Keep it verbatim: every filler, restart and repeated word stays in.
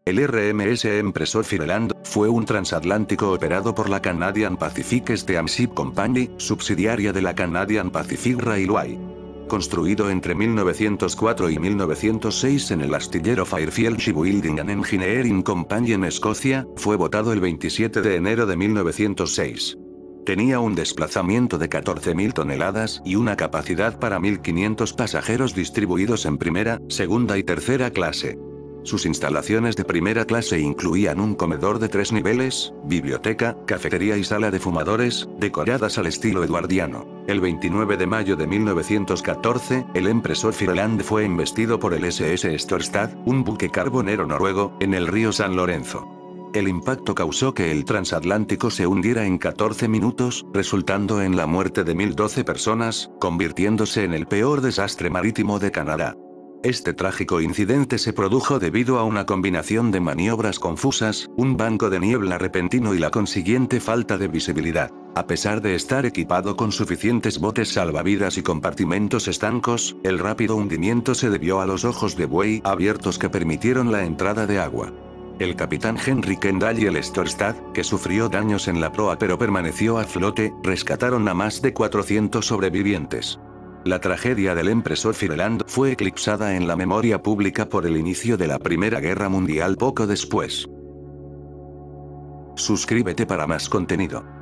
El R M S Empress of Ireland fue un transatlántico operado por la Canadian Pacific Steamship Company, subsidiaria de la Canadian Pacific Railway. Construido entre mil novecientos cuatro y mil novecientos seis en el astillero Fairfield Shipbuilding and Engineering Company en Escocia, fue botado el veintisiete de enero de mil novecientos seis. Tenía un desplazamiento de catorce mil toneladas y una capacidad para mil quinientos pasajeros distribuidos en primera, segunda y tercera clase. Sus instalaciones de primera clase incluían un comedor de tres niveles, biblioteca, cafetería y sala de fumadores, decoradas al estilo eduardiano. El veintinueve de mayo de mil novecientos catorce, el Empress of Ireland fue embestido por el S S Storstad, un buque carbonero noruego, en el río San Lorenzo. El impacto causó que el transatlántico se hundiera en catorce minutos, resultando en la muerte de mil doce personas, convirtiéndose en el peor desastre marítimo de Canadá. Este trágico incidente se produjo debido a una combinación de maniobras confusas, un banco de niebla repentino y la consiguiente falta de visibilidad. A pesar de estar equipado con suficientes botes salvavidas y compartimentos estancos, el rápido hundimiento se debió a los ojos de buey abiertos que permitieron la entrada de agua. El capitán Henry Kendall y el Storstad, que sufrió daños en la proa pero permaneció a flote, rescataron a más de cuatrocientos sobrevivientes. La tragedia del Empress of Ireland fue eclipsada en la memoria pública por el inicio de la Primera Guerra Mundial poco después. Suscríbete para más contenido.